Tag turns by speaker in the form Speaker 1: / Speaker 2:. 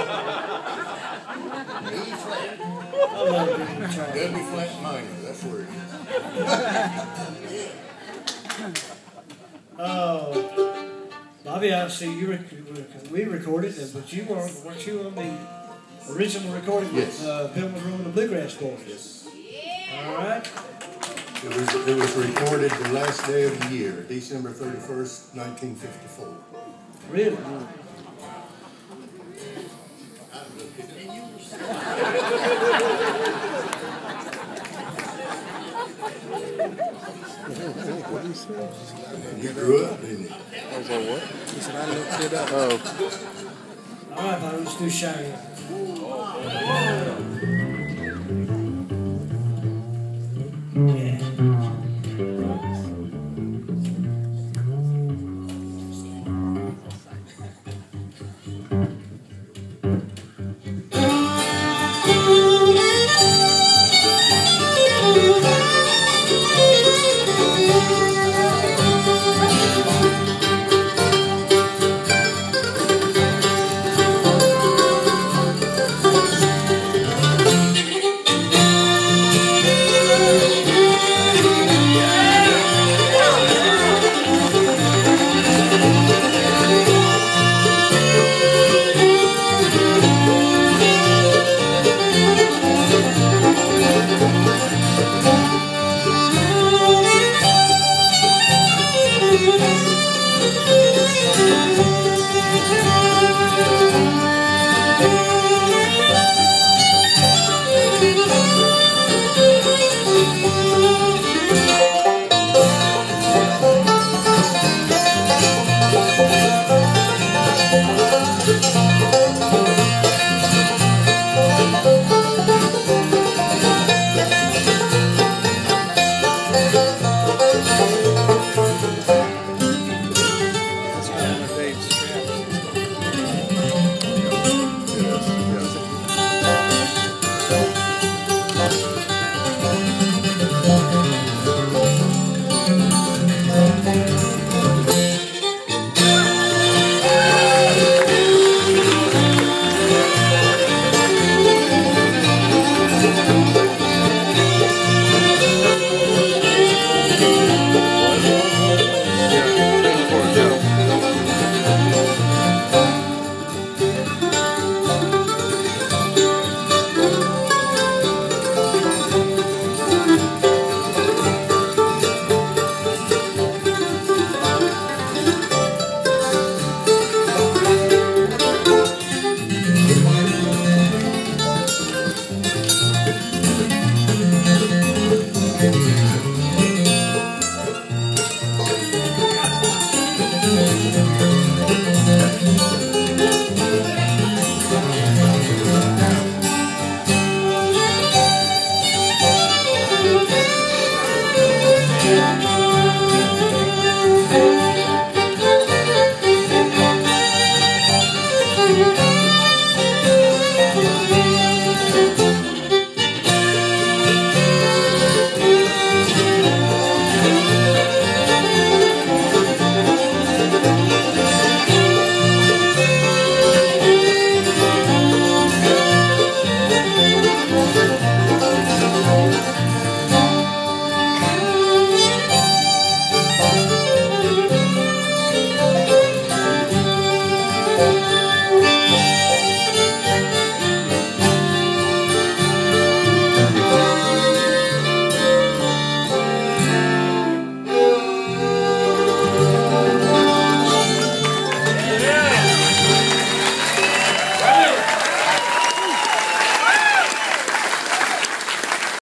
Speaker 1: E flat.
Speaker 2: I love Billy Charles.
Speaker 1: W flat minor. That's where it is.
Speaker 2: Oh, Bobby, I see we recorded it, but weren't you on the original recording with Bill Monroe and the Bluegrass Boys?
Speaker 1: Yes.
Speaker 2: All right.
Speaker 1: It was recorded the last day of the year, December 31st, 1954.
Speaker 2: Really?
Speaker 3: What did he say?
Speaker 1: You grew up, didn't you?
Speaker 3: I was like, what? He said, I looked it up. Oh.
Speaker 2: All right, Bobby, let's do Cheyenne.